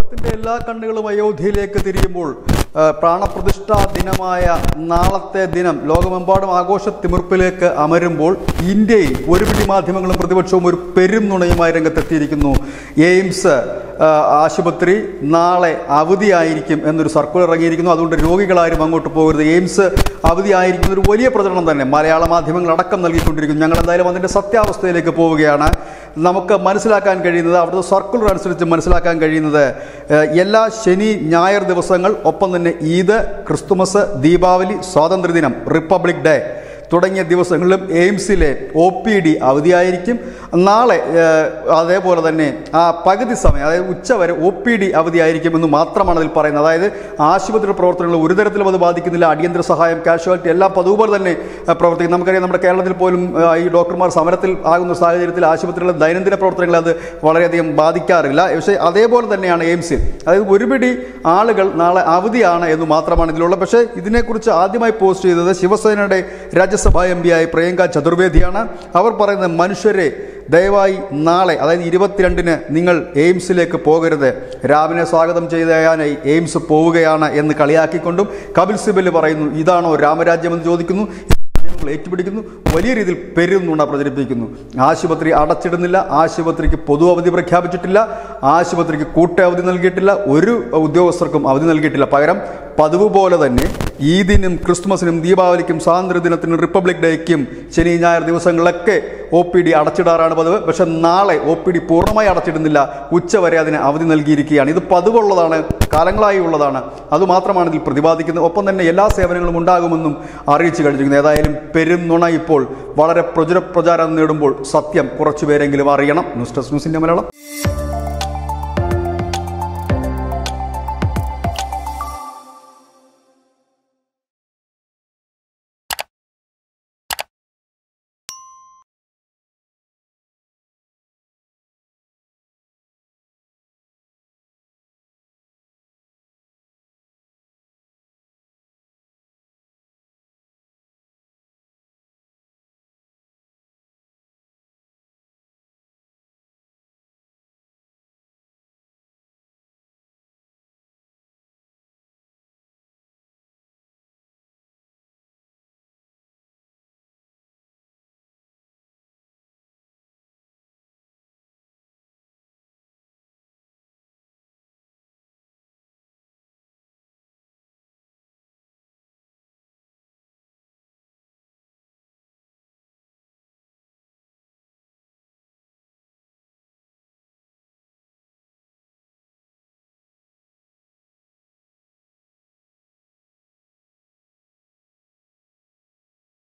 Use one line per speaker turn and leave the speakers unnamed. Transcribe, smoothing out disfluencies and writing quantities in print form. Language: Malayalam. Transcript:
ലോകത്തിന്റെ എല്ലാ കണ്ണുകളും അയോധ്യയിലേക്ക് തിരിയുമ്പോൾ പ്രാണപ്രതിഷ്ഠാ ദിനമായ നാളത്തെ ദിനം ലോകമെമ്പാടും ആഘോഷത്തിമിർപ്പിലേക്ക് അമരുമ്പോൾ ഇന്ത്യയിൽ ഒരുപിടി മാധ്യമങ്ങളും പ്രതിപക്ഷവും ഒരു പെരും നുണയുമായി രംഗത്തെത്തിയിരിക്കുന്നു. എയിംസ് ആശുപത്രി നാളെ അവധിയായിരിക്കും എന്നൊരു സർക്കുലർ ഇറങ്ങിയിരിക്കുന്നു. അതുകൊണ്ട് രോഗികളാരും അങ്ങോട്ട് പോകരുത്. എയിംസ് അവധിയായിരിക്കുന്ന ഒരു വലിയ പ്രചരണം തന്നെ മലയാള മാധ്യമങ്ങൾ അടക്കം നൽകിക്കൊണ്ടിരിക്കുന്നു. ഞങ്ങൾ എന്തായാലും അതിൻ്റെ സത്യാവസ്ഥയിലേക്ക് പോവുകയാണ്. നമുക്ക് മനസ്സിലാക്കാൻ കഴിയുന്നത്, അവിടുത്തെ സർക്കുലർ അനുസരിച്ച് മനസ്സിലാക്കാൻ കഴിയുന്നത്, എല്ലാ ശനി ഞായർ ദിവസങ്ങൾ, ഒപ്പം തന്നെ ഈദ്, ക്രിസ്തുമസ്, ദീപാവലി, സ്വാതന്ത്ര്യദിനം, റിപ്പബ്ലിക് ഡേ തുടങ്ങിയ ദിവസങ്ങളിലും എയിംസിലെ OPD അവധിയായിരിക്കും. നാളെ അതേപോലെ തന്നെ ആ പകുതി സമയം, അതായത് ഉച്ചവരെ OPD അവധിയായിരിക്കും എന്ന് മാത്രമാണ് അതിൽ പറയുന്നത്. അതായത് ആശുപത്രി പ്രവർത്തനങ്ങൾ ഒരു തരത്തിലും അത് ബാധിക്കുന്നില്ല. അടിയന്തര സഹായം, കാഷ്വാലിറ്റി എല്ലാം പതുപോലെ തന്നെ പ്രവർത്തിക്കും. നമുക്കറിയാം, നമ്മുടെ കേരളത്തിൽ പോലും ഈ ഡോക്ടർമാർ സമരത്തിൽ ആകുന്ന സാഹചര്യത്തിൽ ആശുപത്രികളിലെ ദൈനംദിന പ്രവർത്തനങ്ങൾ അത് വളരെയധികം ബാധിക്കാറില്ല. പക്ഷേ അതേപോലെ തന്നെയാണ് എയിംസിൽ. അതായത് ഒരുപിടി ആളുകൾ നാളെ അവധിയാണ് എന്ന് മാത്രമാണ് ഇതിലുള്ളത്. പക്ഷേ ഇതിനെക്കുറിച്ച് ആദ്യമായി പോസ്റ്റ് ചെയ്തത് ശിവസേനയുടെ രാജ്യസഭാ MP ആയ പ്രിയങ്ക ചതുർവേദിയാണ്. അവർ പറയുന്നത്, മനുഷ്യരെ ദയവായി നാളെ, അതായത് 22-ന് നിങ്ങൾ എയിംസിലേക്ക് പോകരുത്, രാവിലെ സ്വാഗതം ചെയ്യാനായി എയിംസ് പോവുകയാണ് എന്ന് കളിയാക്കിക്കൊണ്ടും കപിൽ സിബൽ പറയുന്നു, ഇതാണോ രാമരാജ്യമെന്ന് ചോദിക്കുന്നു. ഏറ്റുപിടിക്കുന്നു, വലിയ രീതിയിൽ പെരുന്നുണ പ്രചരിപ്പിക്കുന്നു. ആശുപത്രി അടച്ചിടുന്നില്ല, ആശുപത്രിക്ക് പൊതു അവധി പ്രഖ്യാപിച്ചിട്ടില്ല, ആശുപത്രിക്ക് കൂട്ട അവധി നൽകിയിട്ടില്ല, ഒരു ഉദ്യോഗസ്ഥർക്കും അവധി നൽകിയിട്ടില്ല. പകരം പതിവ് പോലെ തന്നെ ഈദിനും ക്രിസ്തുമസിനും ദീപാവലിക്കും സ്വാതന്ത്ര്യദിനത്തിനും റിപ്പബ്ലിക് ഡേക്കും ശനി ഞായർ ദിവസങ്ങളിലൊക്കെ OPD അടച്ചിടാറാണ് പതിവ്. പക്ഷെ നാളെ OPD പൂർണ്ണമായി അടച്ചിടുന്നില്ല, ഉച്ചവരെ അതിന് അവധി നൽകിയിരിക്കുകയാണ്. ഇത് പതിവുള്ളതാണ്, കാലങ്ങളായി ഉള്ളതാണ്. അതുമാത്രമാണ് ഇതിൽ പ്രതിപാദിക്കുന്നത്. ഒപ്പം തന്നെ എല്ലാ സേവനങ്ങളും ഉണ്ടാകുമെന്നും അറിയിച്ചു കഴിഞ്ഞിരിക്കുന്നു. ഏതായാലും പെരും നുണ ഇപ്പോൾ വളരെ പ്രചാരം നേടുമ്പോൾ സത്യം കുറച്ചുപേരെങ്കിലും അറിയണം. ന്യൂസ് ഡെസ്ക് ന്യൂസിന്റെ മലയാളം.